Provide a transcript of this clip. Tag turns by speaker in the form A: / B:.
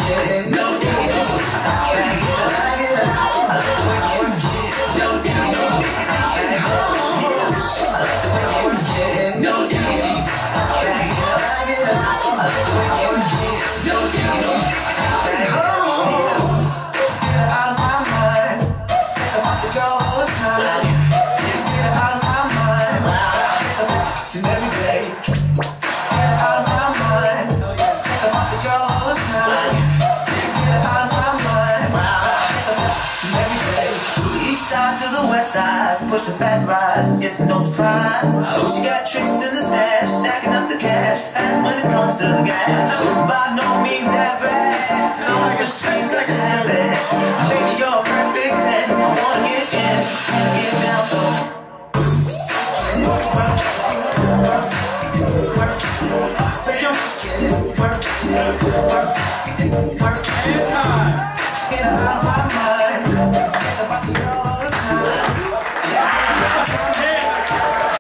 A: Push a fat rise, it's no surprise. She got tricks in the stash, stacking up the cash fast when it comes to the gas. By no means average, so like a she's like a habit. Baby, you're